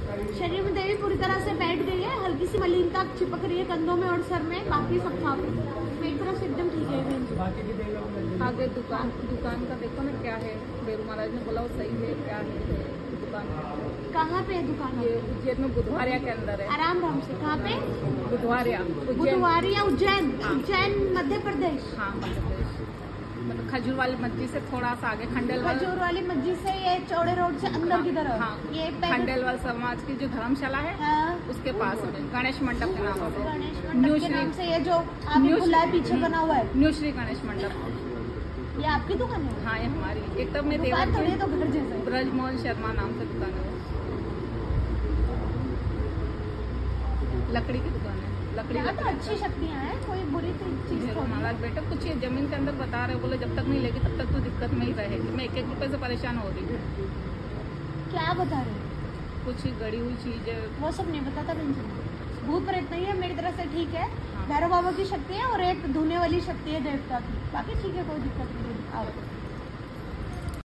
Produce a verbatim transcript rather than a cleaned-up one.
शरीर में देवी पूरी तरह से बैठ गई है, हल्की सी मलिनता चिपक रही है कंधों में और सर में, बाकी सब साफ है। मेरी तरफ से एकदम ठीक है। आगे दुकान दुकान का देखो ना क्या है, बेरू महाराज ने बोला वो सही है, क्या है दुकान। कहाँ पे है दुकान? ये उज्जैन में बुधवारिया के अंदर है। आराम आराम से। कहाँ पे? बुधवारिया। बुधवारिया उज्जैन। उज्जैन मध्य प्रदेश। हाँ मध्य प्रदेश, मतलब खजूर वाली मस्जिद से थोड़ा सा आगे खंडेलवाल। खजूर वाली मस्जिद से ये चौड़े रोड से अंदर की तरफ। हाँ, ये खंडेलवाल समाज की जो धर्मशाला है, हाँ, उसके पास में गणेश मंडप के नाम से। गणेश मंडप के नाम से ये जो आपने खुला है पीछे बना हुआ है, न्यू श्री गणेश मंडप, ये आपकी दुकान है? हाँ ये हमारी। एक तब में दुकान थोड़ी है तो घर जैसा है। ब्रजमोहन शर्मा नाम से दुकान है, लकड़ी की दुकान है। लकड़ी यहाँ तो अच्छी शक्तियाँ हैं, कोई बुरी चीज तो महाराज बेटा कुछ ये जमीन के अंदर बता रहे, बोले जब तक नहीं लेगी तब तक तो दिक्कत में ही रहेगी। मैं एक एक रुपए से परेशान हो रही हूँ। क्या बता रहे हो? कुछ ही गड़ी हुई चीज है, वो सब नहीं बताता। भूत प्रेत नहीं है, मेरी तरफ से ठीक है। हाँ। भैरव बाबा की शक्ति है और एक धोने वाली शक्ति है देवता की, बाकी ठीक है, कोई दिक्कत नहीं। आओ।